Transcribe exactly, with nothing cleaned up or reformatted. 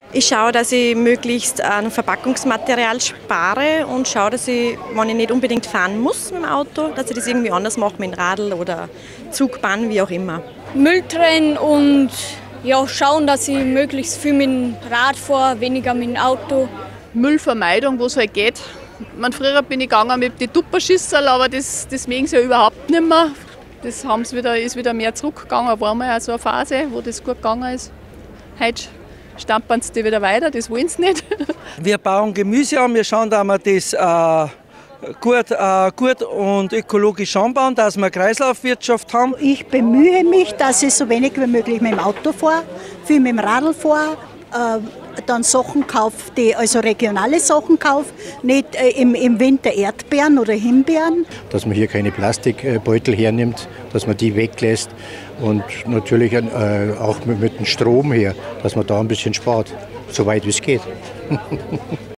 Ich schaue, dass ich möglichst an Verpackungsmaterial spare und schaue, dass ich, wenn ich nicht unbedingt fahren muss mit dem Auto, dass ich das irgendwie anders mache mit dem Radl oder Zugbahn, wie auch immer. Müll trennen und ja, schauen, dass ich möglichst viel mit dem Rad fahre, weniger mit dem Auto. Müllvermeidung, wo es halt geht. Man, früher bin ich gegangen mit den Tupperschüsseln, aber das, das mögen sie ja überhaupt nicht mehr. Das haben sie wieder, ist wieder mehr zurückgegangen. War mal ja so eine Phase, wo das gut gegangen ist. Heute stampern sie die wieder weiter, das wollen sie nicht. Wir bauen Gemüse an, wir schauen, dass wir das äh, gut, äh, gut und ökologisch anbauen, dass wir Kreislaufwirtschaft haben. Ich bemühe mich, dass ich so wenig wie möglich mit dem Auto fahre, viel mit dem Radl fahre, äh, dann Sachen kaufe, die, also regionale Sachen kaufe, nicht äh, im, im Winter Erdbeeren oder Himbeeren. Dass man hier keine Plastikbeutel hernimmt, dass man die weglässt und natürlich äh, auch mit, mit dem Strom her, dass man da ein bisschen spart, soweit wie es geht.